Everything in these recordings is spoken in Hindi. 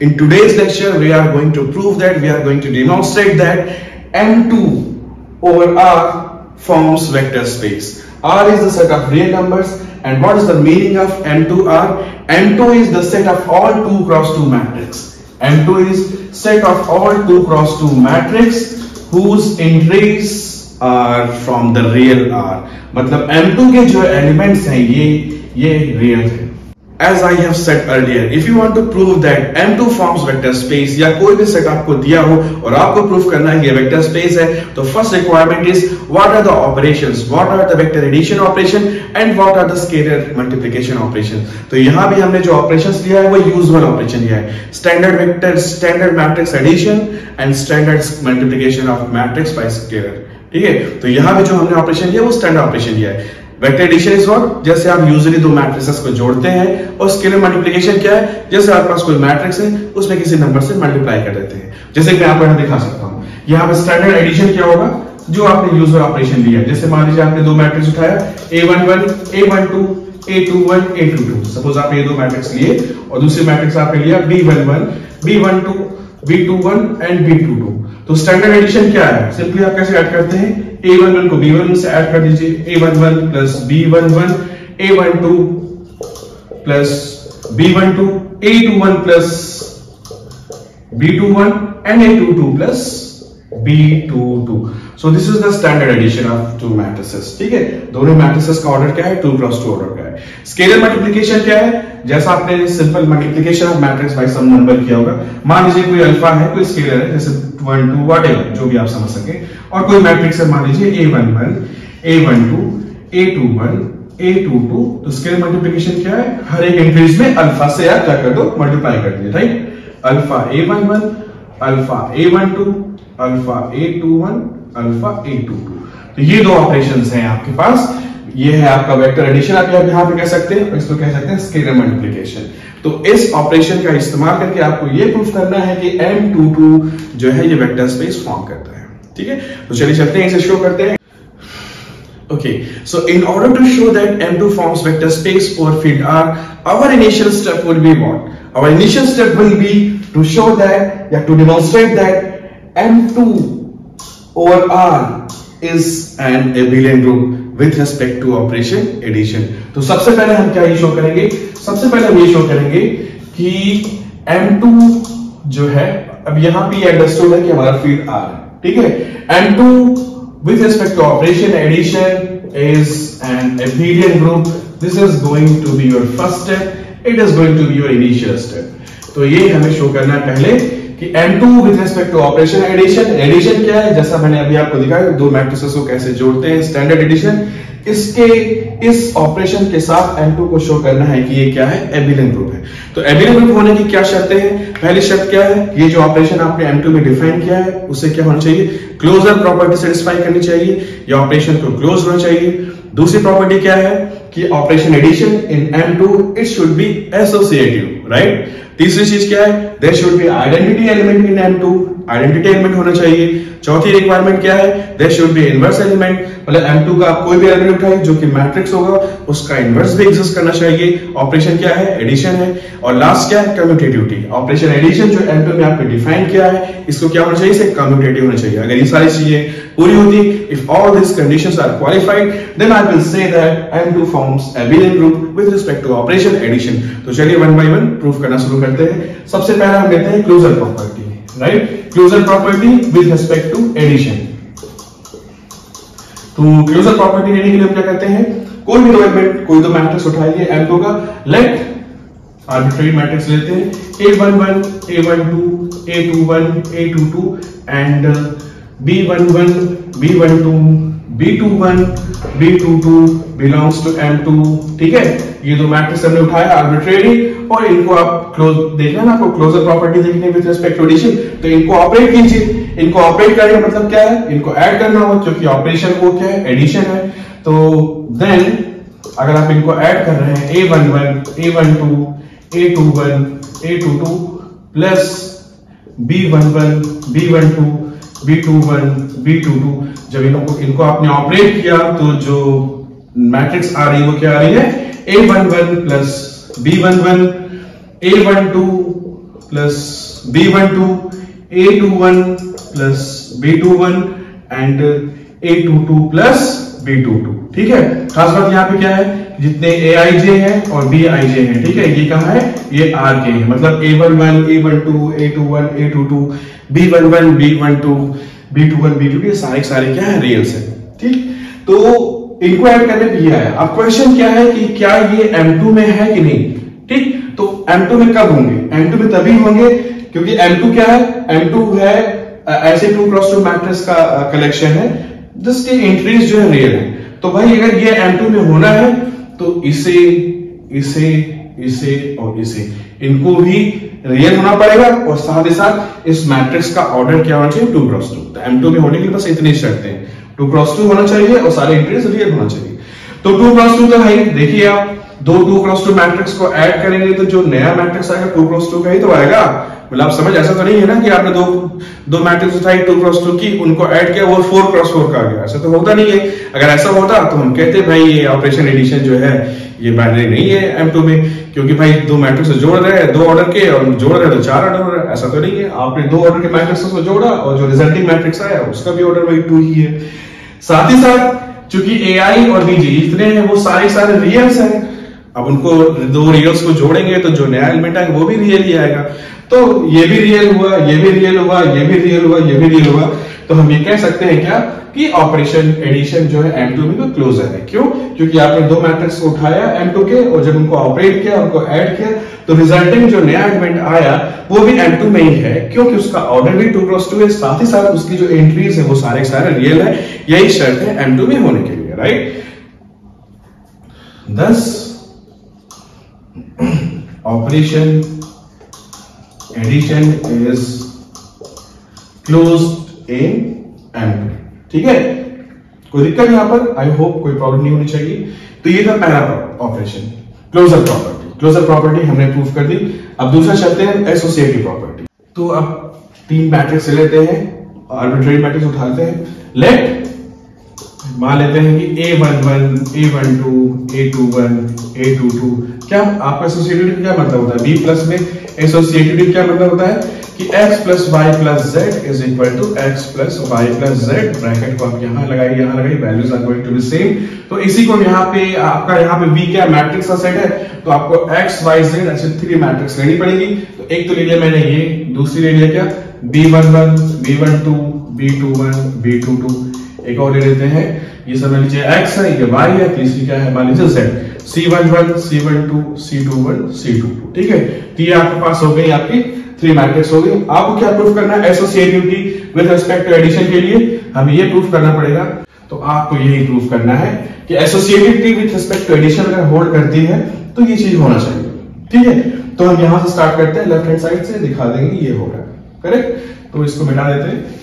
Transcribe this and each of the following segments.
In today's lecture, we are going to prove that, we are going to demonstrate that M2 over R forms vector space. R is the set of real numbers, and what is the meaning of M2R? M2 is the set of all 2 cross 2 matrix. M2 is set of all 2 cross 2 matrix whose entries are from the real R. मतलब M2 के जो एलिमेंट्स हैं ये रियल है. As I have said earlier, if you want to prove that M2 forms vector space या कोई भी सेट आपको दिया हो और आपको प्रूफ करना है कि वेक्टर स्पेस है, तो first requirement is what are the operations, what are the vector addition operation and what are the scalar multiplication operation. तो यहाँ भी हमने जो ऑपरेशंस लिया है वो यूजुअल ऑपरेशन लिया है, standard vector, standard matrix addition and standard multiplication of matrix by scalar. ठीक है, तो यहाँ भी जो हमने ऑपरेशन लिया वो स्टैंडर्ड ऑपरेशन लिया है. वेक्टर एडिशन इज व्हाट, जैसे आप यूजुअली दो मैट्रिसेस को जोड़ते हैं, और स्केलर मल्टीप्लिकेशन क्या है, जैसे आपके पास कोई मैट्रिक्स है उसमें किसी नंबर से मल्टीप्लाई कर देते हैं. जैसे मैं आपको यहाँ दिखा सकता हूँ, यहाँ पे स्टैंडर्ड एडिशन क्या होगा, जो आपने यूजुअल ऑपरेशन लिया. जैसे मान लीजिए आपने दो मैट्रिक्स उठाया A11, A12, A21, A22. Suppose आप ये दो मैट्रिक्स लिए और दूसरी मैट्रिक्स आपने लिया B11, B12, B21 and B22. तो स्टैंडर्ड एडिशन क्या है, सिंपली आप कैसे ऐड करते हैं, A11 को B11 से ऐड कर दीजिए, A11 plus B11, A12 plus B12, A21 plus B21 and A22 plus B22. So this is the standard addition of two matrices. ठीक है, दोनों मैट्रिसेस का ऑर्डर क्या है, 2 क्रॉस 2 ऑर्डर का है. स्केलर मल्टीप्लिकेशन क्या है, जैसा आपने simple multiplication of matrix by some number किया होगा. मान लीजिए कोई अल्फा है, कोई स्केलर है, जैसे 1 2 व्हाटएवर जो भी आप समझ सके, और कोई मैट्रिक्स है मान लीजिए A11, A12, A21, A22. तो स्केलर मल्टीप्लिकेशन क्या है, हर एक एंट्रीज में अल्फा से आप क्या कर दो, मल्टीप्लाई कर दिए. Right, alpha A11, alpha A12, alpha A21, alpha A22. तो ये दो ऑपरेशंस हैं आपके पास. ये है आपका वेक्टर एडिशन, आप यहाँ पे कह सकते हैं, इसको कह सकते हैं स्केलर मल्टीप्लिकेशन. तो इस ऑपरेशन का इस्तेमाल करके आपको ये प्रूफ करना है कि M22 जो है ये वेक्टर स्पेस फॉर्म करता है. ठीक है, तो चलिए चलते हैं, इसे शो करते हैं. Okay, so in order to show that M2 forms vector space over field R, our initial step will be what? Our initial step will be to show that, या to demonstrate that M2 over R is an abelian group with respect to operation addition. तो सबसे पहले हम क्या शो करेंगे, सबसे पहले हम ये शो करेंगे कि M2 जो है, अब यहां पे अंडरस्टूड है कि हमारा फील्ड R है. ठीक है, M2 with respect to operation addition is an abelian group. This is going to be your first step. It is going to be your initial step. तो ये हमें शो करना है पहले कि M2 with respect to operation addition. Addition क्या है, जैसा मैंने अभी आपको दिखाया, दो मैट्रिसेस को कैसे जोड़ते हैं, स्टैंडर्ड एडिशन. इसके इस ऑपरेशन के साथ M2 को शो करना है कि ये क्या है, एबिलियन ग्रुप है. तो एबिलियन ग्रुप होने की क्या शर्तें हैं, पहली शर्त क्या है, ये जो ऑपरेशन आपने M2 में डिफाइन किया है उससे क्या होना चाहिए, क्लोजर प्रॉपर्टी सेटिस्फाई करनी चाहिए, या ऑपरेशन को क्लोज होना चाहिए. दूसरी प्रॉपर्टी क्या है कि operation addition in M2 it should be associative. Right, तीसरी चीज क्या है, there should be identity element in M2, identity element होना चाहिए. चौथी रिक्वायरमेंट क्या है, there should be inverse element, मतलब M2 का आप कोई भी एलिमेंट उठाइए जो कि मैट्रिक्स होगा उसका इनवर्स भी एग्जिस्ट करना चाहिए. ऑपरेशन क्या है, एडिशन है. और लास्ट क्या है, कम्यूटेटिविटी. ऑपरेशन एडिशन जो M2 में आपने डिफाइन किया है इसको क्या होना चाहिए, इसे कम्यूटेटिव होना चाहिए. अगर ये सारी चीजें पूरी होती, if all this conditions are qualified, then I will say that M2 forms abelian group with respect to operation addition. तो चलिए वन बाय वन प्रूफ करना शुरू करते हैं. सबसे पहला हम लेते हैं closure property. Right, closure property with respect to addition. तो क्लोजर प्रॉपर्टी लेने के लिए हम क्या करते हैं, कोई भी दो एलिमेंट, कोई दो मैट्रिक्स उठाइए M2 का, लेट आर्बिट्रेरी मैट्रिक्स लेते हैं, A11, A12, A21, A22 and B11, B12, B21, B22 belongs to M2. ठीक है, ये दो मैट्रिक्स हमने उठाया आर्बिट्रेरी, और इनको आप क्लोज देखना ना, आपको क्लोजर प्रॉपर्टी देखनी है विद रिस्पेक्ट टू एडिशन. तो इनको ऑपरेट कीजिए. इनको ऑपरेट करने का मतलब क्या है, इनको ऐड करना हो, क्योंकि ऑपरेशन वो क्या है, एडिशन है. तो देन अगर आप इनको ऐड कर रहे हैं, A11, A12, A21, A22 plus B11, B12, B21, B22, जब इनको आपने ऑपरेट किया तो जो मैट्रिक्स आ रही है वो क्या आ रही है, A11 plus B11, A12 plus B12, A21 plus B21 and A22 plus B22। ठीक है, खास बात यहाँ पे क्या है, जितने AIJ है और BIJ है, ठीक है, ये कहाँ है, ये RK है, मतलब A11, A12, A21, A22, B11, B12, B21, B22 ये सारे क्या है, रियल्स है। ठीक, तो इनको ऐड करने पे ये आया। अब क्वेश्चन क्या है कि क्या ये M2 में है कि नहीं। ठीक, तो M2 में कब होंगे, M2 में तभी होंगे क्योंकि M2 क्या है, M2 है ऐसे 2x2 मैट्रिक्स का कलेक्शन है जिसके एंट्रीज जो है रियल है। तो भाई अगर ये M2 में होना है तो इसे इसे इसे और इसे इनको भी रियल होना पड़ेगा और साथ ही साथ इस मैट्रिक्स का ऑर्डर क्या होना चाहिए, 2x2। तो M2 में होने के लिए बस इतनी शर्तें हैं, 2x2 होना चाहिए और सारे एंट्रीज रियल होना चाहिए। तो 2x2 तो है, देखिए आप दो 2x2 मैट्रिक्स को ऐड करेंगे तो जो नया मैट्रिक्स आएगा 2x2 का ही तो आएगा। मतलब आप समझ, ऐसा तो नहीं है ना कि आपने दो मैट्रिक्स उठाई 2x2 की, उनको ऐड किया वो 4x4 का आ गया, ऐसा तो होता नहीं है। अगर ऐसा होता तो हम कहते भाई ये ऑपरेशन एडिशन जो है ये बाइनरी नहीं है M2 में, क्योंकि भाई दो मैट्रिक्स जोड़ रहे हैं दो ऑर्डर के और जोड़ रहे हैं तो 4 ऑर्डर है, ऐसा तो नहीं है। आपने दो ऑर्डर के मैट्रिक्स को जोड़ा और जो रिजल्टिंग मैट्रिक्स आया उसका भी ऑर्डर वही 2 ही है। साथ ही साथ चूंकि AI और BG इतने हैं वो सारे रियल्स हैं, अब उनको दो रियल्स को जोड़ेंगे तो जो नया एलिमेंट आएगा वो भी रियल ही आएगा। तो ये भी रियल हुआ, ये भी रियल हुआ, ये भी रियल हुआ, ये भी रियल हुआ। तो हम ये कह सकते हैं क्या कि ऑपरेशन एडिशन जो है M2 में तो क्लोजर है। क्यों? क्योंकि आपने दो मैट्रिक्स को उठाया M2 के और जब उनको ऑपरेट किया, उनको ऐड किया तो रिजल्टिंग जो नया एलिमेंट आया वो भी M2 में ही है, क्योंकि उसका ऑर्डर भी 2x2 है, साथ ही साथ उसकी जो एंट्रीज है वो सारे रियल है। यही शर्त है M2 में होने के लिए, right. Thus operation addition is closed in M2। ठीक है, कोई दिक्कत यहां पर, आई होप कोई प्रॉब्लम नहीं होनी चाहिए। तो ये था पहला operation, closure property. Closure property हमने प्रूव कर दी। अब दूसरा चलते हैं एसोसिएटिव प्रॉपर्टी। तो अब तीन मैट्रिक्स ले लेते हैं, आर्बिट्रेरी मैट्रिक्स उठाते हैं। लेट मान लेते हैं कि A11, A12, A21, A22। क्या आपका एसोसिएटिव क्या मतलब होता है, B प्लस में एसोसिएटिव क्या मतलब होता है कि x plus y plus z is equal to x plus y plus z. Bracket को आप यहां लगाइए, values are going to be same. तो इसी को यहाँ पे आपका यहाँ पे V क्या मैट्रिक्स का सेट है, तो आपको x y z ऐसे 3 मैट्रिक्स लेनी पड़ेगी। तो एक तो ले लिया मैंने ये, दूसरी ले लिया क्या B11, B12, B21, B22। एक और ले लेते हैं, ये सब मान लीजिए x है, ये y है, तीसरी क्या है मान लीजिए z, C11, C12, C21, C22। ठीक है, तो ये आपके पास हो गई आपकी 3 मैट्रिक्स हो गई। आपको क्या प्रूफ करना है associativity with respect to addition के लिए, हमें ये प्रूफ करना पड़ेगा। तो आपको यही प्रूफ करना है कि associativity with respect to addition अगर होल्ड करती है तो ये चीज होना चाहिए। ठीक है, तो हम यहां से स्टार्ट करते हैं, लेफ्ट हैंड साइड से दिखा देंगे ये होगा करेक्ट। तो इसको मिटा देते हैं,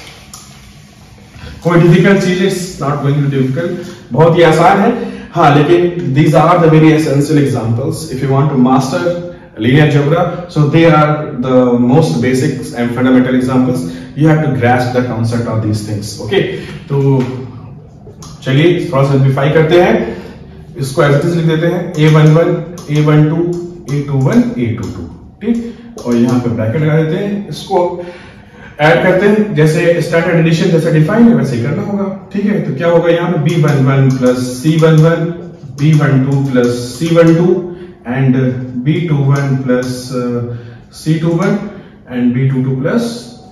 कोई डिफिकल्ट चीज है, नॉट गोइंग टू डिफिकल्ट, बहुत ही आसान है। हाँ, लेकिन these are the very essential examples if you want to master linear algebra. So they are the most basic and fundamental examples. You have to grasp the concept of these things. Okay, तो चलिए थोड़ा सा सिंप्लीफाई करते हैं, इसको एज इट इज लिख देते हैं A11, A12, A21, A22। ठीक, और यहाँ पे ब्रैकेट लगा देते हैं, इसको ऐड करते हैं जैसे स्टैंडर्ड एडिशन जैसे डिफाइन है वैसे ही करना होगा। ठीक है, तो क्या होगा यहाँ पे B11 plus C11, B12 plus C12 and B21 plus C21 and B22 plus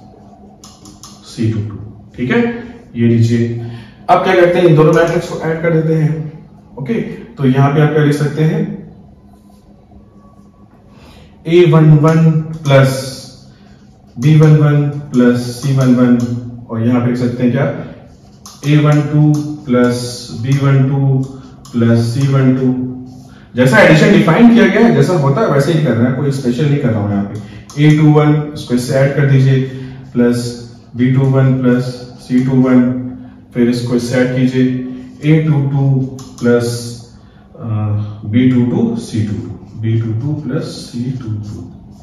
C22। ठीक है, ये लीजिए। अब क्या करते हैं, इन दोनों मैट्रिक्स को ऐड कर देते हैं। ओके, तो यहां पे आप क्या लिख सकते हैं, A11 plus B11 plus C11, और यहां पे लिख सकते हैं क्या A12 plus B12 plus C12। जैसा एडिशन डिफाइन किया गया है, जैसा होता है वैसे ही कर रहे हैं, कोई स्पेशल नहीं कर रहा हूं। यहाँ पे A21 इसको इससे ऐड कर दीजिए प्लस B21 प्लस C21, फिर इसको इससे ऐड कीजिए A22 plus B22 C22, B22 plus C22।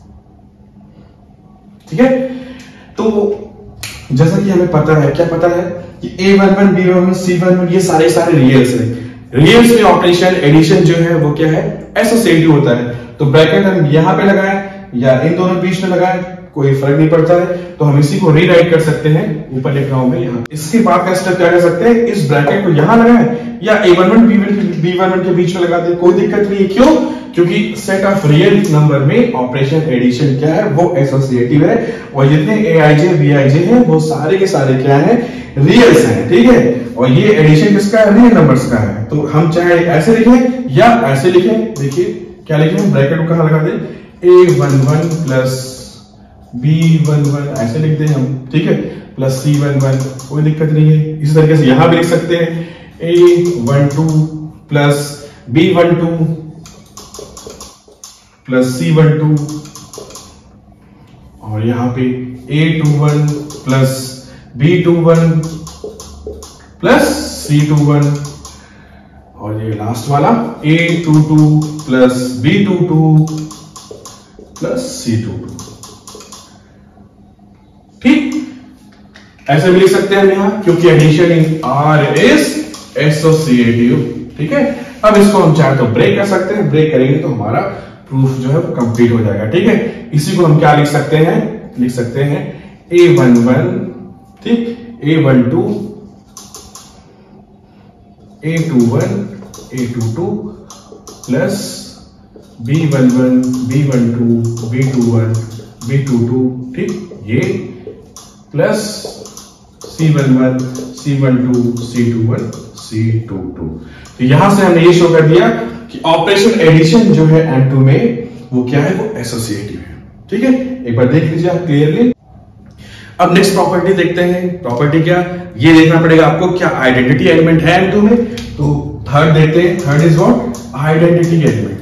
ठीक है, तो जैसा कि हमें पता है, क्या पता है कि A11, B11, C11 ये सारे रियल्स हैं। रियल्स में ऑपरेशन एडिशन जो है वो क्या है, एसोसिएटिव होता है। तो ब्रैकेट हम यहां पे लगाएं, या इन दोनों बीच में लगाएं, कोई फर्क नहीं पड़ता है। तो हम इसी को रीराइट कर सकते हैं, ऊपर लिख रहा हूं मैं यहाँ। इसके बाद का स्टेप क्या कर सकते हैं, इस ब्रैकेट को यहां लगाएं या A11 B11 के बीच में लगा दें, कोई दिक्कत नहीं है। क्यों? क्योंकि सेट ऑफ रियल नंबर में ऑपरेशन एडिशन क्या है, वो एसोसिएटिव है, और जितने AIJ BIJ हैं वो सारे के सारे क्या है, रियल्स हैं, ठीक है। और ये एडिशन किसका है, रियल नंबर्स का है। तो हम चाहे ऐसे लिखें या ऐसे लिखें, देखिए क्या लिखें, ब्रैकेट को कहां लगा दें, A11 प्लस B11 ऐसे लिख दें हम, ठीक है, प्लस C11, कोई दिक्कत नहीं है। इसी तरीके से यहां भी लिख सकते हैं A12 plus B12 plus C12, और यहां पे A21 plus B21 plus C21, और ये लास्ट वाला A22 plus B22 plus C22। ठीक, ऐसे भी लिख सकते हैं यहां, क्योंकि addition in R is associative. ठीक है, अब इसको हम चाहे तो ब्रेक कर सकते हैं, ब्रेक करेंगे तो हमारा प्रूफ जो है वो कंप्लीट हो जाएगा। ठीक है, इसी को हम क्या लिख सकते हैं, लिख सकते हैं A11, ठीक, A12 A21 A22 plus B11 B12 B21 B22, ठीक, ये plus C11 C12 C21 C22। तो यहां से हमने ये शो कर दिया कि ऑपरेशन एडिशन जो है M2 में वो क्या है, वो एसोसिएटिव है। ठीक है, एक बार देख लीजिए आप क्लियरली। अब नेक्स्ट प्रॉपर्टी देखते हैं। प्रॉपर्टी क्या, ये देखना पड़ेगा आपको, क्या आइडेंटिटी एलिमेंट है M2 में। तो थर्ड देते हैं, third is what, identity element,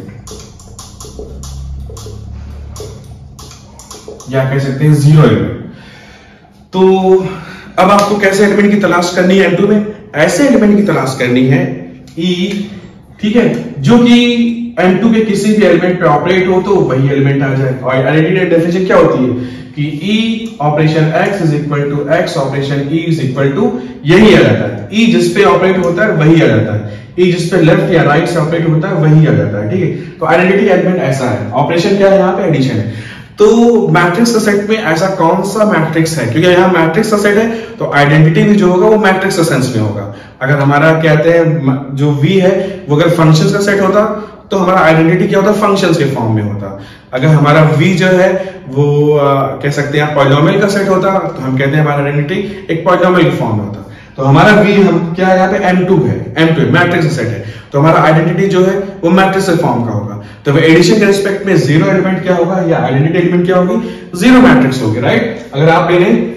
या कह सकते हैं जीरो एलिमेंट। तो अब आपको कैसे एलिमेंट की तलाश करनी है M2 में, ऐसे एलिमेंट की तलाश करनी है E, ठीक है, जो कि M2 के किसी भी एलिमेंट पे ऑपरेट हो तो वही एलिमेंट आ जाए। और आइडेंटिटी डेफिनेशन क्या होती है कि E operation X is equal to X operation E is equal to, यही आ जाता है। E जिस पे ऑपरेट होता है वही आ जाता है, E जिस पे लेफ्ट या राइट से ऑपरेट होता है वही आ जाता है। ठीक है, तो आइडेंटिटी एलिमेंट ऐसा है। ऑपरेशन क्या है, यहाँ पे एडिशन है। तो मैट्रिक्स का सेट में ऐसा कौन सा मैट्रिक्स है, क्योंकि यहाँ मैट्रिक्स का सेट है तो आइडेंटिटी भी जो होगा वो मैट्रिक्स का सेंस में होगा। अगर हमारा कहते हैं जो V है वो अगर फंक्शंस का सेट होता तो हमारा आइडेंटिटी क्या होता, फंक्शंस के फॉर्म में होता। अगर हमारा V जो है वो कह सकते हैं पॉलिनोमियल का सेट होता तो हम कहते हैं हमारा आइडेंटिटी एक पॉलिनोमियल के फॉर्म में होता। तो हमारा V हम क्या है, यहाँ पे M2 है, M2 मैट्रिक्स का सेट है, तो हमारा आइडेंटिटी जो है वो मैट्रिक्स के फॉर्म का होगा। तो एडिशन के रिस्पेक्ट में जीरो एलिमेंट क्या होगा, या आइडेंटिटी एलिमेंट क्या होगी, जीरो मैट्रिक्स होगी, राइट। अगर आप इन्हें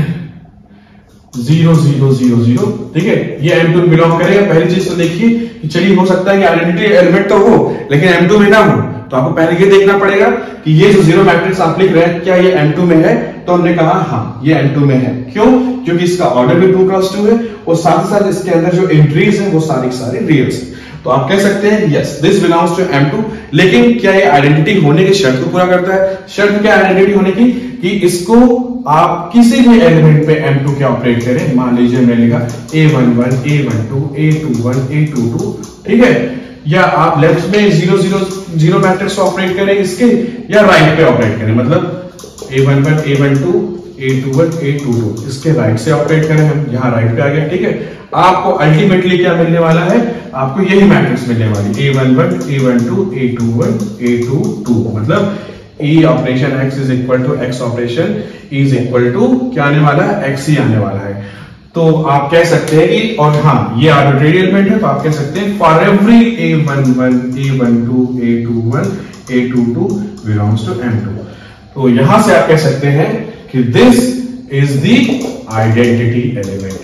0 0 0 0, ठीक है, ये M2 में बिलोंग करेगा। पहली चीज तो देखिए कि चलिए हो सकता है कि आइडेंटिटी एलिमेंट तो हो लेकिन M2 में ना हो, तो आपको पहले ये देखना पड़ेगा कि ये जो जीरो मैट्रिक्स आप लिख रहे हैं क्या ये M2 में है। तो हमने कहा हाँ ये M2 में है। क्यों? क्योंकि इसका ऑर्डर भी 2x2 है और साथ ही साथ इसके अंदर जो एंट्रीज है वो सारी रियल्स है। तो आप कह सकते हैं yes this belongs to M2। लेकिन क्या ये आइडेंटिटी होने की शर्त को पूरा करता है? शर्त क्या है आइडेंटिटी होने की कि इसको आप किसी भी एलिमेंट पे M2 के ऑपरेट करें। मान लीजिए मैंने लिखा A11 A12 A21 A22, ठीक है, या आप लेफ्ट में 0 0 0 मैट्रिक्स ऑपरेट करें इसके, या राइट पे ऑपरेट करें, मतलब A11 A12 A21 A22 इसके राइट से ऑपरेट करें हम, यहां राइट पे आ गया, ठीक है। आपको अल्टीमेटली क्या मिलने वाला है? आपको यही मैट्रिक्स मिलने वाली A11 A12 A21 A22, मतलब E operation X is equal to X operation E is equal to क्या आने वाला है? X ही आने वाला है। तो आप कह सकते हैं कि, और हाँ ये आर्बिट्रेरी एलिमेंट है, तो आप कह सकते हैं for every A11 A12 A21 A22 belongs to M2। तो यहां से आप कह सकते हैं कि this is the identity element.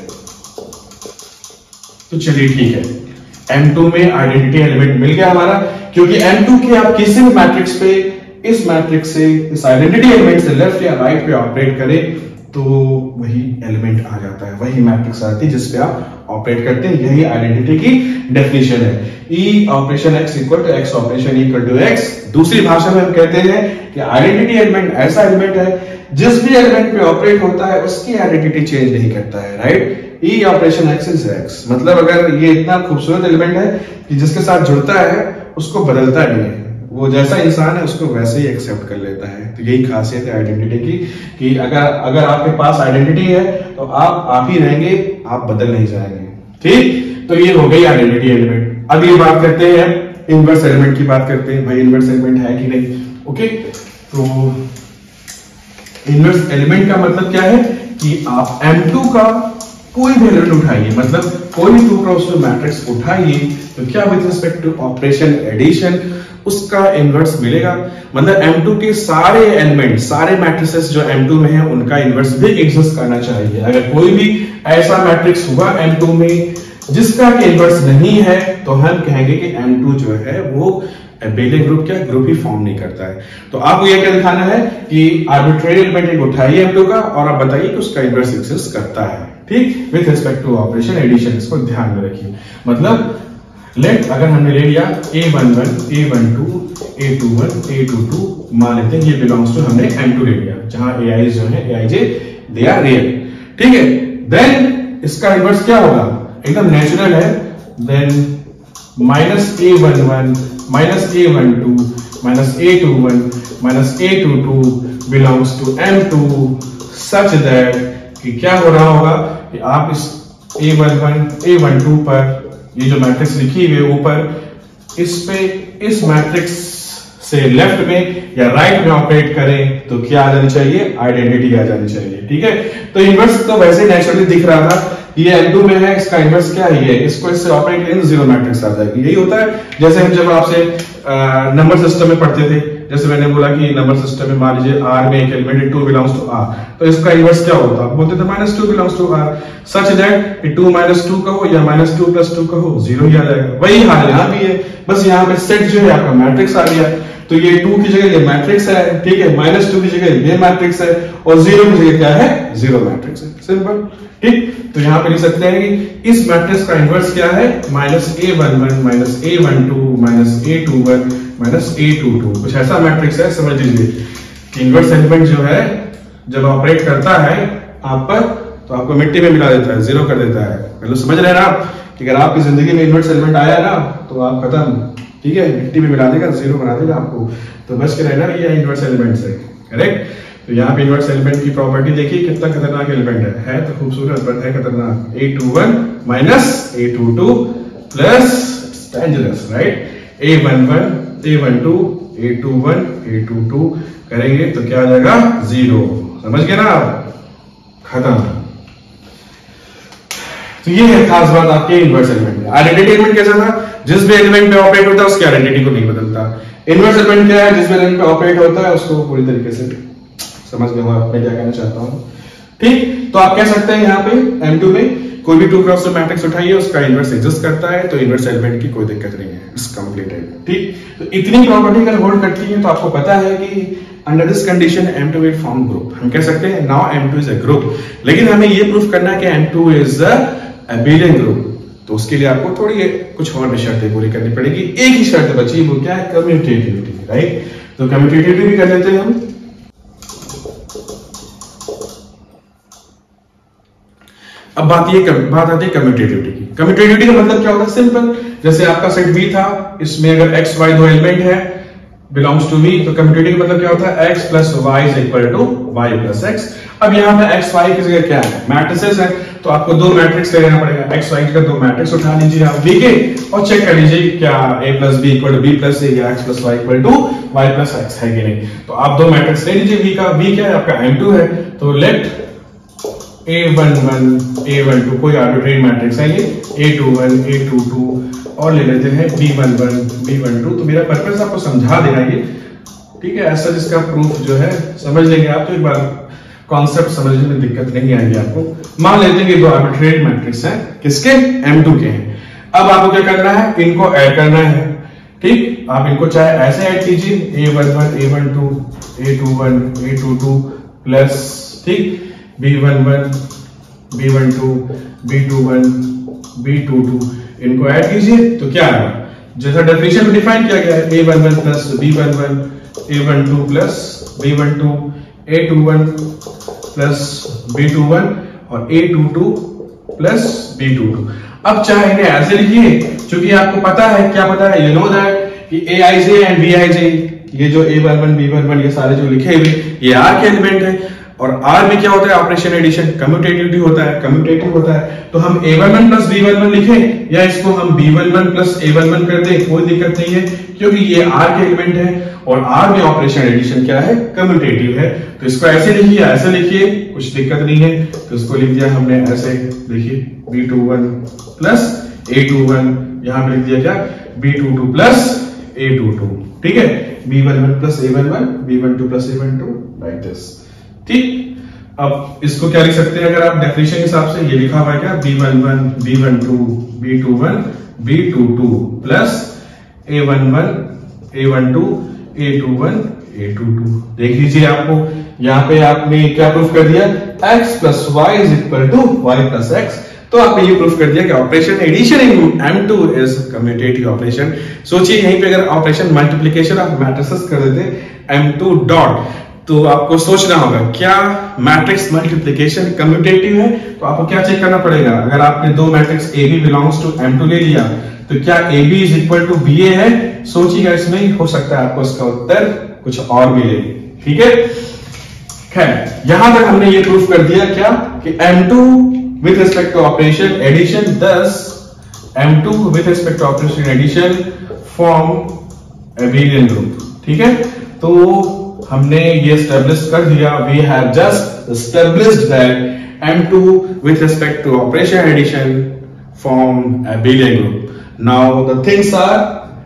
तो चलिए ठीक है, M2 में आइडेंटिटी एलिमेंट मिल गया हमारा, क्योंकि M2 के आप किसी भी मैट्रिक्स पे इस मैट्रिक्स से इस आइडेंटिटी एलिमेंट से लेफ्ट या राइट पे ऑपरेट करें तो वही एलिमेंट आ जाता है, वही मैट्रिक्स आती है जिस पे आप ऑपरेट करते हैं। यही आइडेंटिटी की डेफिनेशन है। E operation X equal to X operation equal to X। दूसरी भाषा में हम कहते हैं कि आइडेंटिटी एलिमेंट ऐसा एलिमेंट है जिस भी एलिमेंट पे ऑपरेट होता है उसकी आइडेंटिटी चेंज नहीं करता है, right. E operation X is X, मतलब अगर ये इतना खूबसूरत एलिमेंट है कि जिसके साथ जुड़ता है उसको बदलता नहीं है, वो जैसा इंसान है उसको वैसे ही एक्सेप्ट कर लेता है। तो यही खासियत है आइडेंटिटी की कि अगर आपके पास आइडेंटिटी है तो आप ही रहेंगे, आप बदल नहीं जाएंगे। ठीक, तो ये हो गई आइडेंटिटी एलिमेंट। अब ये बात करते हैं इनवर्स एलिमेंट की बात करते हैं, भाई इनवर्स एलिमेंट है कि नहीं। ओके, तो इनवर्स एलिमेंट का मतलब क्या है कि आप M2 का कोई भी एलिमेंट उठाइए, मतलब कोई भी 2x2 मैट्रिक्स उठाइए, तो क्या with respect to operation addition उसका इनवर्स मिलेगा। मतलब M2 के सारे एलिमेंट, सारे मैट्रिसेस जो M2 में है उनका इनवर्स भी एग्जिस्ट करना चाहिए। अगर कोई भी ऐसा मैट्रिक्स हुआ M2 में जिसका इनवर्स नहीं है तो हम कहेंगे कि M2 जो है वो एबेलियन ग्रुप क्या ग्रुप ही फॉर्म नहीं करता है। तो आपको यह क्या दिखाना है कि आर्बिट्रेरी एलिमेंट एक उठाइए M2 का और आप बताइए कि उसका इनवर्स एग्जिस्ट करता है। ठीक, with respect to operation addition, इसको ध्यान में रखिए। मतलब लेट अगर हमने ले लिया A11, A12, A21, A22, मान लेते हैं ये बिलोंग्स टू हमने M2 ले लिया, जहां AI जो है AIJ दे आर रियल। ठीक है, देन इसका इनवर्स क्या होगा, एकदम नेचुरल है। Then minus A11 minus A12 minus A21 minus A22 belongs to M2 such that कि क्या हो रहा होगा कि आप इस A11 A12 पर ये जो मैट्रिक्स लिखी हुई है ऊपर, इस पे इस मैट्रिक्स से लेफ्ट में या राइट में ऑपरेट करें तो क्या आ जानी चाहिए, आइडेंटिटी आ जानी चाहिए। ठीक है, तो इनवर्स तो वैसे नेचुरली दिख रहा था, ये M2 में है, इसका इनवर्स क्या है, इसको इससे ऑपरेट करें जीरो मैट्रिक्स आ जाएगी। यही होता है जैसे हम जब आपसे नंबर सिस्टम में पढ़ते थे, जैसे मैंने बोला कि नंबर सिस्टम में मान लीजिए R में एक एलिमेंट है 2 बिलोंग्स टू R, तो इसका इनवर्स क्या होता है, बोलते थे -2 belongs to R, such that 2 - 2 कहो या -2 + 2 कहो, जीरो ही आ जाएगा। वही हाल यहाँ भी है, बस यहाँ पे सेट जो है आपका मैट्रिक्स आ गया, तो ये 2 की जगह ये मैट्रिक्स है। ठीक है, -2 की जगह ये मैट्रिक्स है और 0 की जगह क्या है, जीरो मैट्रिक्स है। सिंपल। ठीक, तो यहाँ पे लिख सकते हैं कि इस मैट्रिक्स का इनवर्स क्या है, -A11 -A12 -A21 -A22, कुछ ऐसा मैट्रिक्स है। समझ लीजिए इनवर्स एलिमेंट जो है जब ऑपरेट करता है आप पर तो आपको मिट्टी में मिला देता है, जीरो कर देता है। मतलब समझ रहे हैं ना आप कि अगर आपकी जिंदगी में इनवर्स एलिमेंट आया ना तो आप खत्म। ठीक है, मिट्टी में मिला देगा, जीरो बना देगा आपको। तो बच के रहना ये इनवर्स एलिमेंट से। करेक्ट। तो यहाँ पे इनवर्स एलिमेंट की प्रॉपर्टी देखिए, कितना खतरनाक एलिमेंट है तो खूबसूरत बट है खतरनाक। A21 - A22 plus dangerous, right. A11 A12 A21 A22 करेंगे तो क्या आ जाएगा, जीरो। समझ गए ना आप, खत्म। तो ये है खास बात आपके इनवर्स एलिमेंट में। आइडेंटिटी एलिमेंट कैसा था, जिस भी एलिमेंट पे ऑपरेट होता है उसकी आइडेंटिटी को नहीं बदलता। इनवर्स एलिमेंट क्या है, जिस भी एलिमेंट पे ऑपरेट होता है उसको पूरी तरीके से समझ गए हो मैं क्या कहना चाहता हूं। ठीक, तो आप कह सकते हैं यहाँ पे M2 में कोई भी 2x2 मैट्रिक्स उठाइए उसका इनवर्स एग्जिस्ट करता है, तो इनवर्स एलिमेंट की कोई दिक्कत नहीं है, इट्स कंप्लीटेड। ठीक, तो इतनी प्रॉपर्टी अगर होल्ड करती है तो आपको पता है कि under this condition M2 will form group। हम कह सकते हैं now M2 is a group, लेकिन हमें ये प्रूफ करना है कि M2 is a abelian group। तो उसके लिए आपको थोड़ी कुछ और शर्तें पूरी करनी पड़ेगी। एक ही शर्त बची, वो क्या है, कम्यूटेटिविटी, राइट। तो कम्यूटेटिविटी भी कर लेते हैं हम। अब बात आती है कम्यूटेटिविटी की। कम्यूटेटिविटी का मतलब क्या होता है, सिंपल। जैसे आपका सेट B था, इसमें अगर x y दो एलिमेंट है बिलोंग्स टू V, तो कम्यूटेटिव मतलब क्या होता है, x + y = y + x। अब यहाँ पे x y की जगह क्या है, मैट्रिसेस है, तो आपको दो मैट्रिक्स लेना पड़ेगा। x y का दो मैट्रिक्स उठा लीजिए आप V के और चेक कर लीजिए क्या a + b = b + a या x + y = y + x है कि नहीं। तो आप दो मैट्रिक्स ले लीजिए V का। V क्या है आपका M2 है, तो लेट A11 A12 कोई आर्बिट्रेरी मैट्रिक्स है ये, A21 A22 और ले लेते हैं B11 B12। तो मेरा पर्पस आपको समझा देना ये, ठीक है। ऐसा जिसका प्रूफ जो है समझ लेंगे आप, तो एक बार कॉन्सेप्ट समझने में दिक्कत नहीं आएगी आपको। मान लेते हैं कि दो आर्बिट्रेरी मैट्रिक्स हैं, किसके, M2 के हैं। अब आपको क्या करना है, इनको ऐड करना है। ठीक, आप इनको चाहे ऐसे ऐड कीजिए, A11 A12 A21 A22 plus, ठीक, B11 B12 B21 B22, इनको ऐड कीजिए तो क्या आएगा, जैसा डेफिनेशन में डिफाइन किया गया है, A11 plus B11 A12 plus B12 A21 plus B21 और A22 प्लस B22। अब चाहे इन्हें ऐसे लिखिए, क्योंकि आपको पता है, क्या पता है, यू नो दैट कि aij एंड bij, ये जो a11 b11 ये सारे जो लिखे हुए ये r के एलिमेंट है। और r में क्या होता है, ऑपरेशन एडिशन कम्यूटेटिव होता है। तो हम a11 प्लस b11 लिखें या इसको हम b11 प्लस a11 कर दें, कोई दिक्कत नहीं है, क्योंकि ये r के एलिमेंट है और r में ऑपरेशन एडिशन क्या है, कम्यूटेटिव है। तो इसको ऐसे लिखिए, ऐसे लिखिए, कुछ दिक्कत नहीं है। तो इसको लिख दिया हमने ऐसे, देखिए b21 प्लस a21, यहां पे लिख दिया क्या, b22 प्लस a22, ठीक है, b11 plus a11, b12 plus a12, like this, ठीक। अब इसको क्या लिख सकते हैं, अगर आप डेफिनेशन के हिसाब से, ये लिखा हुआ है क्या, b11 b12 b21 b22 plus a11 a12 a21 a22। देख लीजिए, आपको यहाँ पे आपने क्या प्रूफ कर दिया, x plus y is equal to y plus x. तो आपने ये प्रूफ कर दिया कि operation addition in M2 is commutative operation. सोचिए यहीं पे अगर ऑपरेशन मल्टीप्लिकेशन ऑफ मैट्रिसेस कर देते M2 डॉट, तो आपको सोचना होगा क्या मैट्रिक्स मल्टीप्लिकेशन कम्यूटेटिव है। तो आपको क्या चेक करना पड़ेगा, अगर आपने दो matrix AB belongs to M2 ले लिया तो क्या AB is equal to BA है। सोचिएगा, इसमें हो सकता है आपको इसका उत्तर कुछ और मिले, ठीक है। खैर, यहां तक हमने ये प्रूफ कर दिया क्या कि M2 with respect to operation addition, thus M2 with respect to operation addition form abelian group, ठीक है। तो हमने ये एस्टेब्लिश कर दिया, we have just established that M2 with respect to operation addition form abelian group. Now the things are,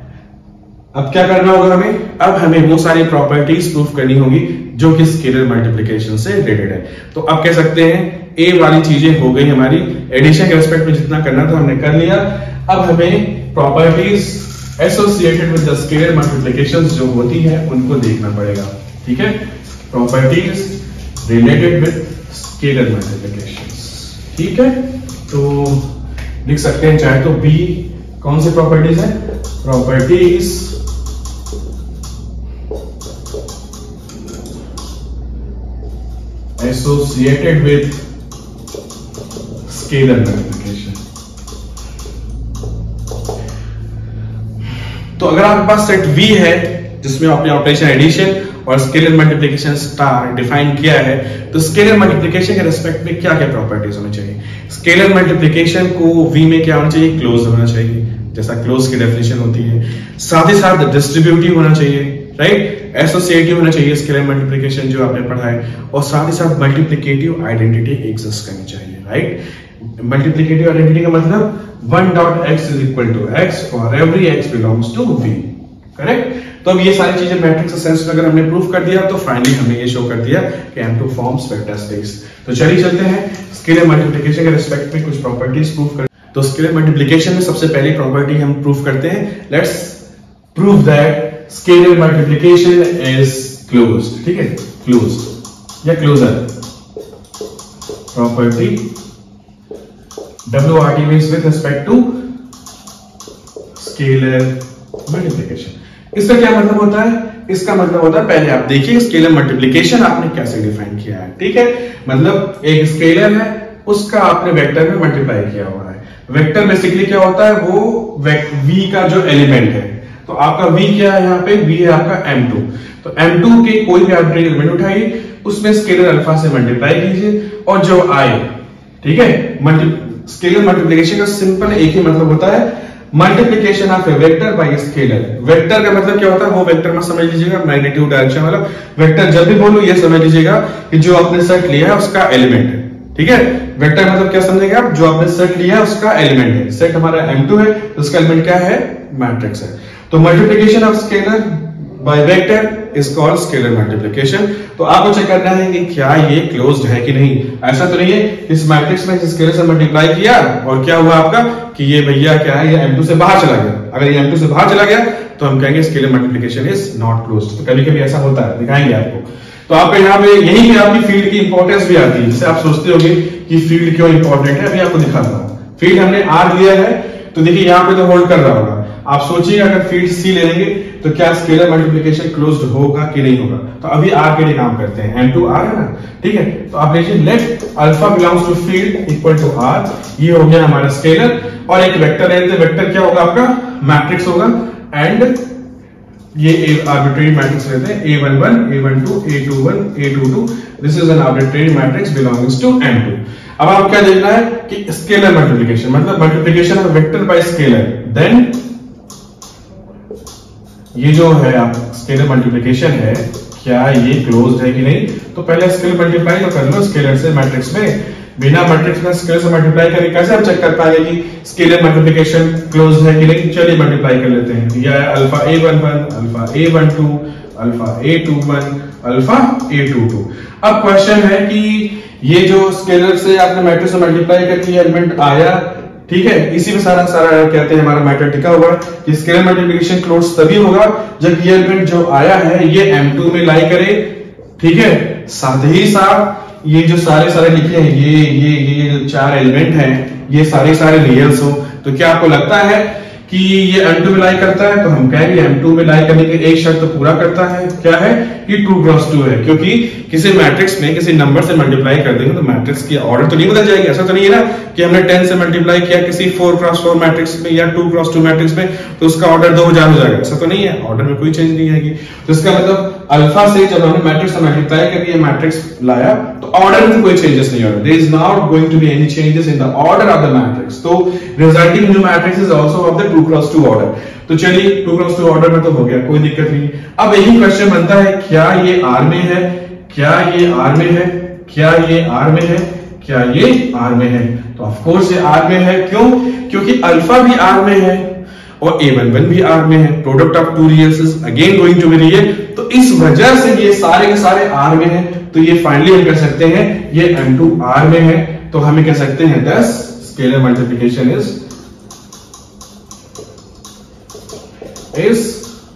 अब क्या करना होगा हमें, अब हमें वो सारी प्रॉपर्टीज प्रूफ करनी होगी जो कि स्केलर मल्टीप्लिकेशन से रिलेटेड है। तो अब कह सकते हैं ए वाली चीजें हो गई हमारी, एडिशन के रेस्पेक्ट में जितना करना था हमने कर लिया। अब हमें properties associated with the scalar multiplications जो होती है उनको देखना पड़ेगा, ठीक है। Properties related with scalar multiplications, ठीक है। तो लिख सकते हैं चाहे तो बी, कौन सी प्रॉपर्टीज है, properties associated with scalar multiplication. तो अगर आपके पास सेट V है जिसमें आपने ऑपरेशन एडिशन और स्केलर मल्टीप्लिकेशन स्टार डिफाइन किया है, तो स्केलर मल्टीप्लिकेशन के रेस्पेक्ट में क्या क्या प्रॉपर्टीज होनी चाहिए। स्केलर मल्टीप्लिकेशन को V में क्या होना चाहिए, क्लोज होना चाहिए, जैसा क्लोज की डेफिनेशन होती है। साथ ही साथ डिस्ट्रीब्यूटिव होना चाहिए, राइट, एसोसिएटिव होना चाहिए स्केलर मल्टीप्लिकेशन जो आपने पढ़ा है, और साथ ही साथ मल्टीप्लिकेटिव आइडेंटिटी एग्जिस्ट करनी चाहिए, राइट। मल्टीप्लिकेटिव आइडेंटिटी का मतलब 1 dot x is equal to x for every x belongs to V, correct. तो अब ये सारी चीजें मैट्रिक्स सेंस में अगर हमने प्रूफ कर दिया तो फाइनली हमने ये शो कर दिया कि M2 फॉर्म्स वेक्टर स्पेस। तो चलिए चलते हैं स्केलर मल्टीप्लिकेशन के रिस्पेक्ट में कुछ प्रॉपर्टीज प्रूफ कर। तो स्केलर मल्टीप्लिकेशन में सबसे पहली प्रॉपर्टी हम प्रूफ करते हैं, let's prove that scalar multiplication is closed, ठीक है, क्लोज्ड या closure. Property WRT means with respect to scalar multiplication। इसका क्या मतलब होता है, इसका मतलब होता है, पहले आप देखिए स्केलर मल्टीप्लिकेशन आपने कैसे डिफाइन किया है, ठीक है। मतलब एक स्केलर है, उसका आपने वेक्टर में मल्टीप्लाई किया हुआ है। वेक्टर बेसिकली क्या होता है, वो V का जो एलिमेंट है। तो आपका V क्या है, यहाँ पे V है आपका M2। तो M2 के कोई भी आर्बिट्रेरी एलिमेंट उठाइए, उसमें स्केलर अल्फा से मल्टीप्लाई कीजिए, और जो आए, ठीक है, स्केलर मल्टीप्लिकेशन का सिंपल एक ही मतलब होता है, multiplication of a vector by scalar. Vector का मतलब क्या होता है, वो वेक्टर में समझ लीजिएगा मैग्नीट्यूड डायरेक्शन वाला वेक्टर। जब भी बोलूं ये समझ लीजिएगा कि जो आपने सेट लिया है उसका एलिमेंट है, ठीक है। वेक्टर मतलब क्या समझेंगे आप, जो आपने सेट लिया है उसका एलिमेंट है। सेट हमारा M2 है तो उसका एलिमेंट क्या है, मैट्रिक्स है। तो multiplication of scalar by vector is called scalar multiplication. तो आपको चेक करना है कि क्या ये क्लोज्ड है कि नहीं। ऐसा तो नहीं है इस मैट्रिक्स में स्केलर से मल्टीप्लाई किया और क्या हुआ आपका कि ये भैया क्या है, ये M2 से बाहर चला गया। अगर ये M2 से बाहर चला गया तो हम कहेंगे scalar multiplication is not closed. तो कभी कभी ऐसा होता है, दिखाएंगे आपको। तो आपको यहाँ पे यही पे आपकी फील्ड की इंपॉर्टेंस भी आती है, जिससे आप सोचते होंगे कि फील्ड क्यों इंपॉर्टेंट है। अभी आपको दिखाता हूँ, फील्ड हमने R लिया है, तो देखिए यहाँ पे तो होल्ड कर रहा होगा। आप सोचिए अगर फील्ड C ले लेंगे तो क्या स्केलर मल्टीप्लिकेशन क्लोज्ड होगा कि नहीं होगा। तो अभी R के लिए काम करते हैं, M2 R है ना, ठीक है। तो आप देखिए let alpha belongs to field equal to R, ये हो गया हमारा स्केलर। और एक वेक्टर है, वेक्टर क्या होगा आपका, मैट्रिक्स होगा। एंड ये आर्बिट्रेरी मैट्रिक्स लेते हैं A11, A12, A21, A22, this is an arbitrary matrix belongings to M2। अब आपको क्या देखना है कि स्केलर मल्टीप्लिकेशन, मतलब multiplication of vector by scalar, then ये जो है आप स्केलर मल्टीप्लिकेशन है क्या ये क्लोज्ड है कि नहीं, तो पहले स्केलर मल्टीप्लाई तो कर लो स्केलर से मैट्रिक्स में, बिना मैट्रिक्स में स्केलर से मल्टीप्लाई करके कैसे हम चेक कर पाएंगे कि स्केलर मल्टीप्लिकेशन क्लोज्ड है कि नहीं। चलिए मल्टीप्लाई कर लेते हैं, यह है alpha A11, alpha A12, alpha A21, alpha A22। अब क्वेश्चन है कि ये जो स्केलर से आपने मैट्रिक्स से मल्टीप्लाई करके एलिमेंट आया, ठीक है, इसी में सारा कहते हैं हमारा मैटर टिका हुआ है कि स्केलर मल्टीप्लिकेशन क्लोज तभी होगा जब ये एलिमेंट जो आया है ये M2 में लाई करे, ठीक है। साथ ही साथ ये जो सारे लिखे हैं ये जो 4 एलिमेंट हैं ये सारे रियल्स हो, तो क्या आपको लगता है कि ये M2 में लाई करता है, तो हम कहेंगे M2 में लाई करने की एक शर्त तो पूरा करता है, क्या है कि 2 क्रॉस 2 है, क्योंकि किसी मैट्रिक्स में किसी नंबर से मल्टीप्लाई कर देंगे तो मैट्रिक्स की ऑर्डर तो नहीं बदल जाएगी। ऐसा तो नहीं है ना कि हमने 10 से मल्टीप्लाई किया किसी 4 क्रॉस 4 मैट्रिक्स में या 2 क्रॉस 2 मैट्रिक्स में तो उसका ऑर्डर 2000 हो जाएगा, ऐसा तो नहीं है, ऑर्डर में कोई चेंज नहीं आएगी। तो इसका मतलब अल्फा से जब हमने मैट्रिक्स से मल्टीप्लाई करके ये मैट्रिक्स लाया तो ऑर्डर में कोई चेंजेस नहीं हो रहा, there is not going to be any changes in the order of the matrix, तो resulting new matrix is also of the 2 cross 2 order. तो चलिए 2 क्रॉस 2 ऑर्डर में तो हो गया, कोई दिक्कत नहीं। अब यही क्वेश्चन बनता है क्या ये आर में है, क्या ये आर में है, क्या ये आर में है, क्या ये आर में है, तो ऑफ कोर्स ये आर में है। क्यों? क्योंकि अल्फा भी आर में है और A11 भी आर में है, product of 2 reals is again going to be real, तो इस वजह से ये सारे के सारे आर में है, तो ये फाइनली हम कह सकते हैं ये M2 आर में है, तो हमें कह सकते हैं thus scalar multiplication is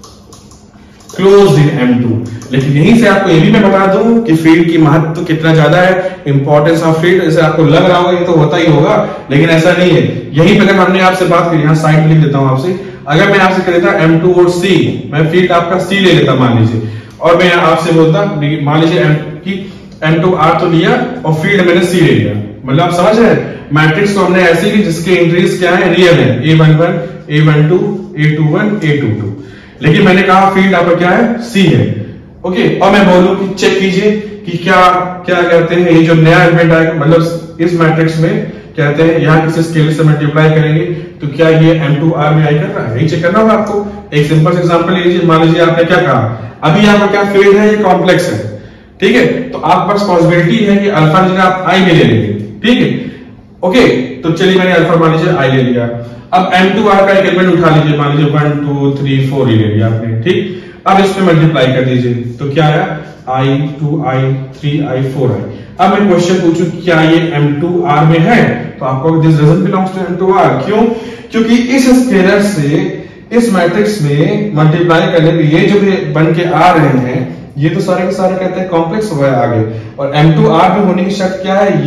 closed in M2। लेकिन यहीं से आपको ये भी मैं बता दूं कि फील्ड की महत्व कितना ज्यादा है, इंपॉर्टेंस ऑफ फील्ड, जैसे आपको लग रहा होगा ये तो होता ही होगा, लेकिन ऐसा नहीं है। यहीं पे अगर हमने आपसे बात करी, यहां साइड में लिख देता हूं आपसे, अगर मैं आपसे कह देता M2 और C, मैं फील्ड आपका C ले लेता मान लीजिए, और मैं आपसे बोलता मान लीजिए M2 R तो लिया और फील्ड मैंने C ले लिया, मतलब आप समझ रहे हैं मैट्रिक्स को हमने ऐसी ली जिसके एंट्रीज क्या है, रियल है, A11, A12, A21, A22, लेकिन मैंने कहा फील्ड आपका क्या है, C है, ओके। और मैं बोलूं कि चेक कीजिए कि क्या कहते हैं ये जो नया एलिमेंट आएगा, मतलब इस मैट्रिक्स में कहते हैं यहां किसी स्केलर से मल्टीप्लाई करेंगे तो क्या ये M2 R में आई कर रहा है, यही चेक करना होगा आपको। एक सिंपल एग्जांपल ले लीजिए, मान लीजिए आपने क्या कहा, अभी आपका क्या फील्ड है, ये कॉम्प्लेक्स है, ठीक है, तो आपके पास पॉसिबिलिटी है कि अल्फा की जगह आप आई में ले लेंगे, ठीक है, ओके। तो चलिए मैंने अल्फा मान लीजिए आई ले लिया, अब M2 R का एक एलिमेंट उठा लीजिए, मान लीजिए 1 2 3 4 ही ले लिया आपने, ठीक। अब इसमें मल्टीप्लाई कर दीजिए तो क्या आया, I 2I 3I 4I। अब मैं क्वेश्चन पूछूं क्या ये M2 R में है, तो आपको this doesn't belongs to M2 R, क्यों? क्योंकि इस स्केलर से इस मैट्रिक्स में मल्टीप्लाई करने पे ये जो भी बन के आ रहे हैं ये तो सारे के सारे कहते हैं कॉम्प्लेक्स हुआ है आगे, और M2 R में होने की शर्त क्या है,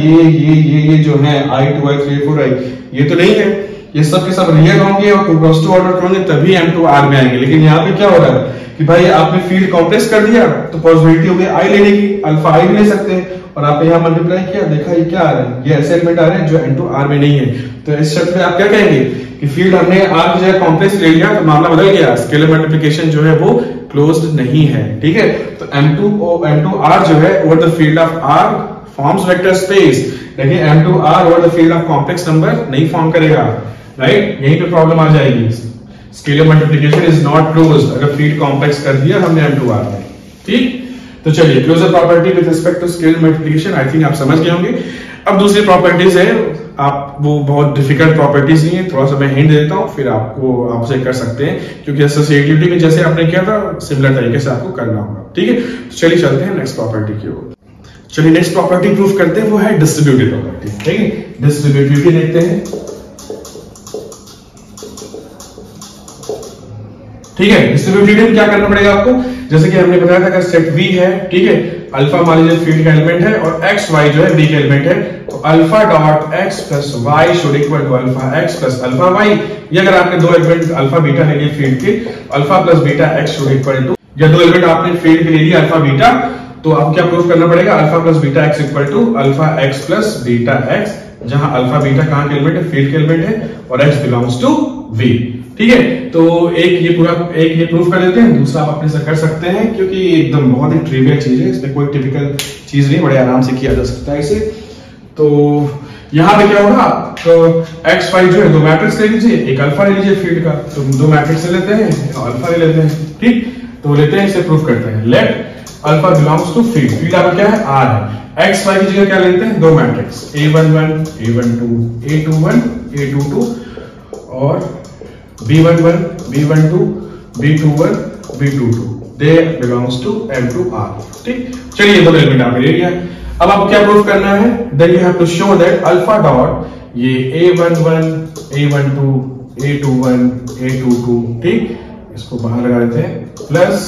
ये जो है I 2I 3I 4I ये तो नहीं है, ये सब के सब रियल होंगे और 2 क्रॉस 2 ऑर्डर होंगे तभी M2 R में आएंगे। लेकिन यहाँ पे क्या हो रहा है कि भाई आपने फील्ड कॉम्प्लेक्स कर दिया तो पॉसिबिलिटी हो गई आई लेने की, अल्फा आई भी ले सकते हैं, और आपने यहाँ मल्टीप्लाई किया, देखा ये क्या आ रहा है, ये ऐसे एलिमेंट आ रहे हैं जो M2 R में नहीं है। तो इस शर्त में आप क्या कहेंगे कि फील्ड हमने R की जगह कॉम्प्लेक्स ले लिया तो मामला बदल गया, स्केलर मल्टीप्लिकेशन जो है वो क्लोज्ड नहीं है, ठीक है। तो M2 R जो है over the field of R forms vector space, लेकिन M2 R over the field of complex number नहीं फॉर्म करेगा, राइट, यहीं पे प्रॉब्लम आ जाएगी। Scalar multiplication is not closed अगर फील्ड कॉम्प्लेक्स कर दिया हमने M2 R में, ठीक। तो चलिए closure property with respect to scalar multiplication I think आप समझ गए होंगे। अब दूसरी प्रॉपर्टीज है, आप वो बहुत डिफिकल्ट प्रॉपर्टीज नहीं है, थोड़ा सा मैं हिंट दे देता हूं फिर आपसे कर सकते हैं, क्योंकि एसोसिएटिविटी में जैसे आपने किया था सिमिलर तरीके से आपको करना होगा, ठीक है। तो चलिए चलते हैं नेक्स्ट प्रॉपर्टी की ओर। चलिए नेक्स्ट प्रॉपर्टी प्रूफ करते हैं, वो है डिस्ट्रीब्यूटिव प्रॉपर्टी, ठीक है। डिस्ट्रीब्यूटिविटी देखते हैं, ठीक है। डिस्ट्रीब्यूटिविटी में क्या करना पड़ेगा आपको, जैसे कि हमने बताया था कि सेट V है, ठीक है, अल्फा मान लीजिए फील्ड का एलिमेंट है और एक्स वाई जो है V का एलिमेंट है, तो alpha dot x plus y should equal to alpha x plus alpha y. ये अगर आपने दो एलिमेंट अल्फा बीटा ले लिए फील्ड के, alpha plus beta x should equal to, या दो एलिमेंट आपने फील्ड के ले लिए अल्फा बीटा, तो आपको क्या प्रूफ करना पड़ेगा, alpha plus beta x equal to alpha x plus beta x, जहां अल्फा बीटा कहां के एलिमेंट है, फील्ड के एलिमेंट है, और एक्स बिलोंग्स टू V। ठीक है, तो एक ये प्रूफ कर देते हैं, दूसरा आप अपने से कर सकते हैं, क्योंकि एकदम बहुत ही ट्रिवियल चीज है, इसमें कोई टिपिकल चीज नहीं, बड़े आराम से किया जा सकता है इसे। तो यहां पे क्या होगा, तो एक्स वाई जो है दो मैट्रिक्स ले लीजिए, एक अल्फा ले लीजिए फील्ड का, तो दो मैट्रिक्स ले लेते हैं और अल्फा ले लेते हैं, ठीक। तो लेते हैं, इसे प्रूफ करते हैं। Let alpha belongs to field आपका क्या है, आर है। एक्स वाई की जगह क्या लेते हैं, दो matrix A11 A12 A21 A22 और B11 B12 B21 B22, they belongs to M to R, ठीक। चलिए दो एलिमेंट आपने ले लिया। अब आपको क्या प्रूफ करना है, then you have to show that alpha dot ये A11 A12 A21 A22, ठीक, इसको बाहर लगा देते हैं, plus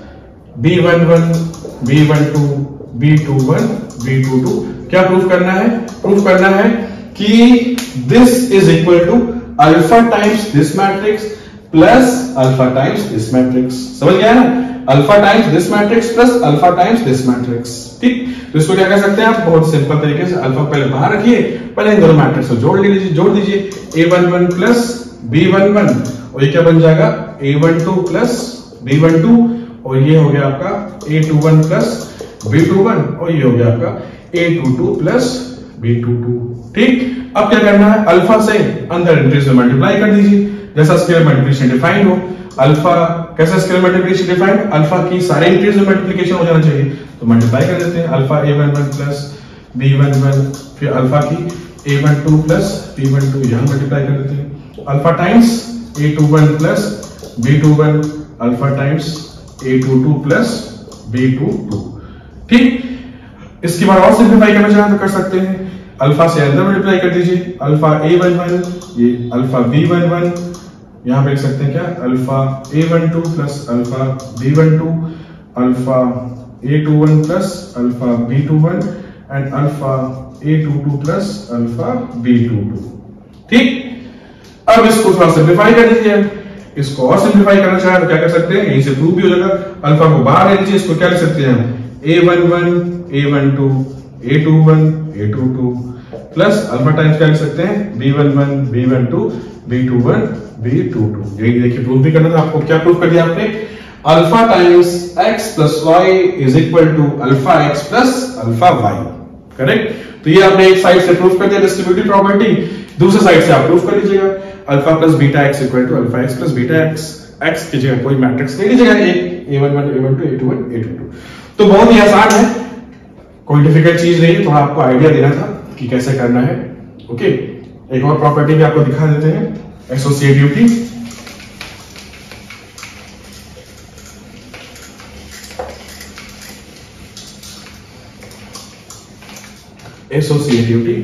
B11 B12 B21 B22। क्या प्रूफ करना है, प्रूफ करना है कि this is equal to alpha times this matrix plus alpha times this matrix. समझ गया ना, alpha times this matrix plus alpha times this matrix, ठीक। तो इसको क्या कर सकते हैं आप, बहुत सिंपल तरीके से, अल्फा पहले बाहर रखिए, पहले इन दोनों मैट्रिक्स को जोड़ दीजिए A11 प्लस B11 और ये क्या बन जाएगा A12 प्लस B12 और ये हो गया आपका A21 प्लस B21 और ये हो गया आपका A22 प्लस B22, ठीक। अब क्या करना है, अल्फा से अंदर इंटीजर मल्टीप्लाई कर दीजिए, जैसा स्केलर मल्टीप्लिकेशन डिफाइंड हो। अल्फा कैसा स्केलर मल्टीप्लिकेशन डिफाइंड, अल्फा की सारे इंटीजर मल्टीप्लिकेशन हो जाना चाहिए, तो मल्टीप्लाई कर देते हैं। अल्फा A11 प्लस B11, फिर अल्फा की A12 प्लस B12 यहां मल्टीप्लाई कर देते हैं। Alpha times A21 plus B21 alpha times A22 plus B22, ठीक। इसके बाद और सिंप्लीफाई करना चाहें तो कर सकते हैं, अल्फा से अंदर मल्टीप्लाई कर दीजिए, अल्फा A11 ये अल्फा B11, यहां पे लिख सकते हैं क्या, alpha A12 plus alpha B12 alpha A21 plus alpha B21 and alpha A22 plus alpha B22, ठीक। अब इसको थोड़ा सिंप्लीफाई कर दीजिए, इसको और सिंप्लीफाई करना चाहे तो क्या कर सकते हैं, यहीं से प्रूफ भी हो जाएगा। अल्फा को बाहर ले लीजिए, इसको क्या लिख सकते हैं, A11 A12 A21 A22 plus alpha times क्या लिख सकते हैं, B11 B12 B21 B22। यही देखिए प्रूफ भी करना था आपको, क्या प्रूफ कर दिया आपने, alpha times x plus y is equal to alpha x plus alpha y, correct. तो ये आपने एक साइड से प्रूफ कर दिया डिस्ट्रीब्यूटिव प्रॉपर्टी, दूसरे साइड से आप प्रूफ कर लीजिएगा alpha plus beta x equal to alpha x plus beta x की जगह कोई मैट्रिक्स ले लीजिएगा, एक A11 A12 A21 A22। तो बहुत ही आसान है, कोई डिफिकल्ट चीज नहीं है, थोड़ा आपको आइडिया देना था कि कैसे करना है, ओके। एक और प्रॉपर्टी भी आपको दिखा देते हैं, एसोसिएटिविटी। एसोसिएटिविटी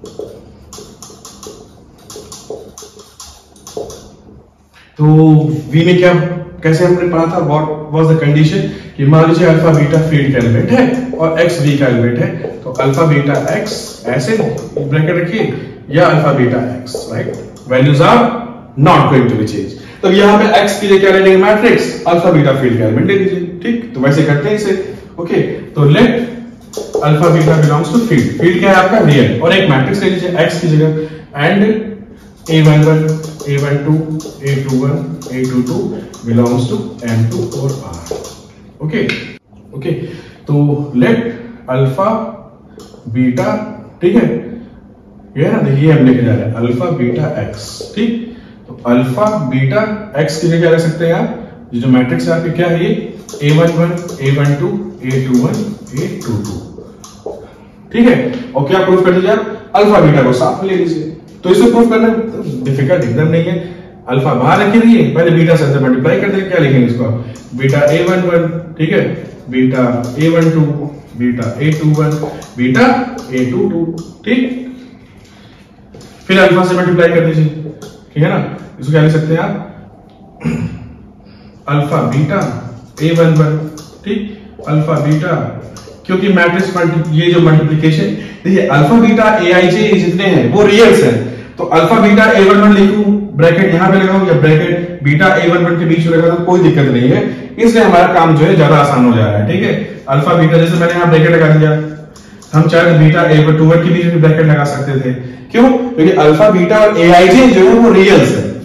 तो वी में क्या, कैसे हमने पढ़ा था, व्हाट वाज द कंडीशन, कि मान लीजिए अल्फा बीटा फील्ड का एलिमेंट है और एक्स बी का एलिमेंट है, तो अल्फा बीटा एक्स ऐसे ब्रैकेट रखिए या alpha beta x, right, values are not going to be change. तो यहां पे एक्स की जगह क्या ले लेंगे, मैट्रिक्स, अल्फा बीटा फील्ड का एलिमेंट ले लीजिए, ठीक। तो वैसे करते हैं इसे, ओके। तो let alpha beta belongs to field, field क्या है आपका, रियल, और एक मैट्रिक्स ले लीजिए एक्स की जगह, and A11 A12 A21 A22 belongs to M2 और R, ओके ओके। तो लेट अल्फा बीटा, ठीक है, ये है ना, देखिए हम लेके जा रहे हैं अल्फा बीटा एक्स, ठीक। तो अल्फा बीटा एक्स की जगह क्या रख सकते हैं आप, ये जो मैट्रिक्स है आपकी क्या है, ये A11 A12 A21 A22, ठीक है। और क्या प्रूफ कर दीजिए आप, अल्फा बीटा को साथ में ले लीजिए। तो इसे प्रूफ करना डिफिकल्ट एकदम नहीं है, अल्फा बाहर रखे रहिए, पहले बीटा से मल्टीप्लाई कर देंगे, क्या लिखेंगे इसको, बीटा A11, ठीक है, beta A12 beta A21 beta A22, ठीक। फिर अल्फा से मल्टीप्लाई कर दीजिए, ठीक है ना, इसको क्या लिख सकते हैं आप, अल्फा बीटा A11, ठीक, अल्फा बीटा, क्योंकि मैट्रिक्स ये जो मल्टीप्लिकेशन, देखिए अल्फा बीटा Aij जितने हैं वो रियल्स हैं, तो अल्फा बीटा A11 लिखूं, ब्रैकेट यहां पे लगाऊं या ब्रैकेट बीटा A11 के बीच में लगा तो कोई दिक्कत नहीं है, इसलिए हमारा काम जो है ज्यादा आसान हो जा रहा है, ठीक है। अल्फा बीटा जैसे मैंने यहां ब्रैकेट लगा दिया, हम चाहे बीटा A21 के बीच में ब्रैकेट लगा सकते थे, क्यों, क्योंकि अल्फा बीटा और Aij जो है वो रियल्स है,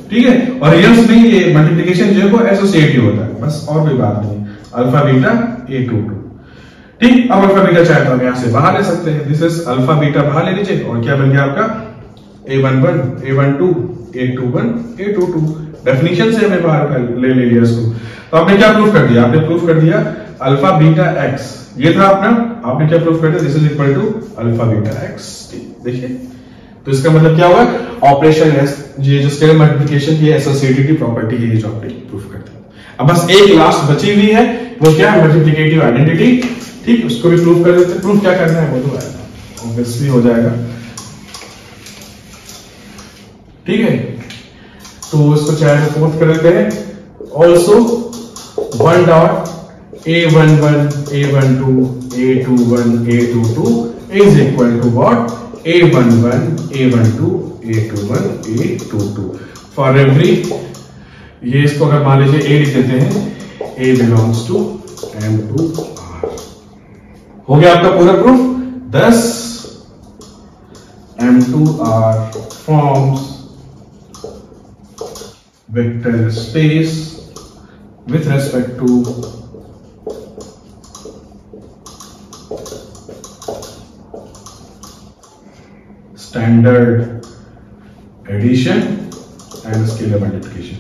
ठीक है। और रियल्स में ये मल्टीप्लिकेशन जो है वो एसोसिएटिव होता है, बस और कोई बात नहीं। अल्फा बीटा A22, ठीक। अब अल्फा बीटा चाहे तो हम यहां से बाहर ले सकते हैं, दिस इज अल्फा बीटा बाहर ले लीजिए और क्या बन गया आपका A11 A12 A21 A22। Definition से हमने बाहर ले लिया इसको। तो आपने क्या प्रूफ कर दिया, आपने प्रूफ कर दिया अल्फा बीटा एक्स, ये था अपना, आपने क्या प्रूफ कर दिया, this is equal to alpha beta x. देखिए तो इसका मतलब क्या हुआ, ऑपरेशन ये जो स्केलर मल्टीप्लिकेशन की एसोसिएटिविटी प्रॉपर्टी है, ये जो आपने प्रूफ कर दिया। अब बस एक लास्ट बची हुई है, वो क्या है, मल्टीप्लिकेटिव आइडेंटिटी, ठीक। उसको भी प्रूफ कर देते हैं। प्रूफ क्या करना है वो तो ऑब्वियसली हो जाएगा, ठीक है। तो इसको चाहे तो फोर्थ कर देते हैं। Also 1 dot A11 A12 A21 A22 is equal to what, A11 A12 A21 A22 for every, ये इसको अगर मान लीजिए A लिख देते हैं, A बिलोंग्स टू M2R। हो गया आपका पूरा proof. Thus M2R forms vector space with respect to standard addition and scalar multiplication।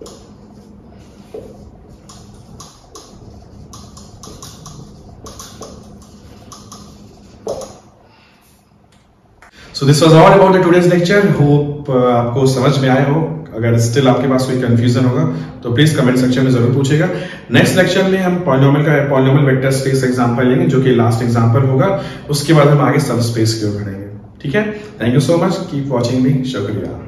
So this was all about the today's lecture. Hope आपको समझ में आया हो। अगर स्टिल आपके पास कोई कंफ्यूजन होगा तो प्लीज कमेंट सेक्शन में जरूर पूछेगा। नेक्स्ट लेक्चर में हम पॉलिनोमियल वेक्टर स्पेस एग्जांपल लेंगे, जो कि लास्ट एग्जांपल होगा। उसके बाद हम आगे सब स्पेस की ओर बढ़ेंगे, ठीक है। Thank you so much, keep watching me, शुक्रिया।